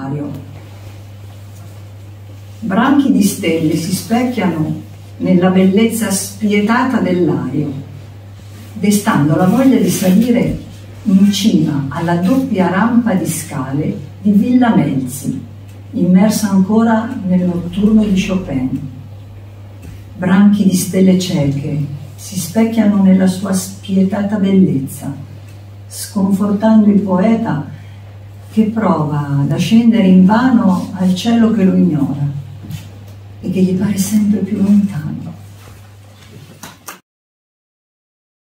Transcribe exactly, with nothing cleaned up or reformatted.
dell'ario. Branchi di stelle si specchiano nella bellezza spietata dell'ario, destando la voglia di salire in cima alla doppia rampa di scale di Villa Melzi, immersa ancora nel notturno di Chopin. Branchi di stelle cieche si specchiano nella sua spietata bellezza, sconfortando il poeta che prova ad ascendere invano al cielo che lo ignora e che gli pare sempre più lontano.